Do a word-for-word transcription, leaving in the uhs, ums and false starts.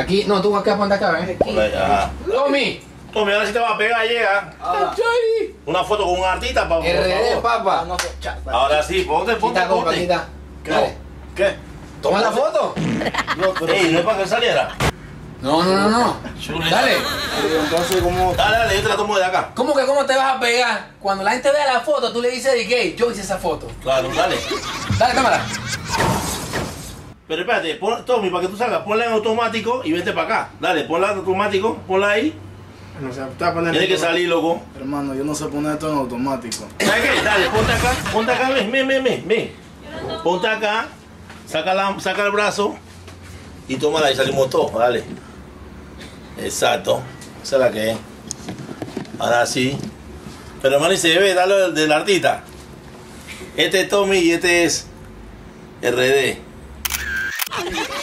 Aquí, no, tú acá, ponte acá, ven. Ponla ahí, ajá. Tommy. Tommy, ahora sí te va a pegar, llega. Ah. Una foto con un artista, papá. R D, papá. No, cha- Ahora sí, ponte, ponte, Quita, compa, ponte. quita. ¿Qué? Dale. ¿Qué? Toma la foto. No, pero Ey, no es para que saliera. No, no, no, no. Dale. entonces, ¿cómo? Dale, dale, yo te la tomo de acá. ¿Cómo que cómo te vas a pegar? Cuando la gente vea la foto, tú le dices de que yo hice esa foto. Claro, dale. Dale, cámara. Pero espérate, pon, Tommy, para que tú salgas, ponla en automático y vente para acá. Dale, ponla en automático, ponla ahí. No sé, está poniendo. Tienes que salir, loco. Hermano, yo no sé poner esto en automático. ¿Sabes qué? Dale, ponte acá, ponte acá, ven, ven, ven, ven, ven. Ponte acá, saca, la, saca el brazo y tómala y salimos todos, dale. Exacto, esa es la que es. Ahora sí. Pero hermano, y se ve, dale del, del artista. Este es Tommy y este es R D.